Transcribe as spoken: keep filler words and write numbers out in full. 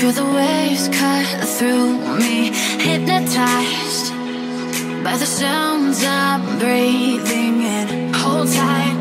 Feel the waves cut through me, hypnotized by the sounds I'm breathing in. Hold tight.